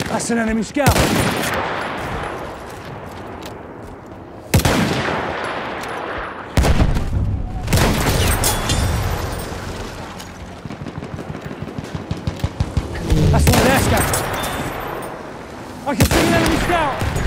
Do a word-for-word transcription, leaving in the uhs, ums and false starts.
That's an enemy scout. That's one of their scouts. I can see an enemy scout.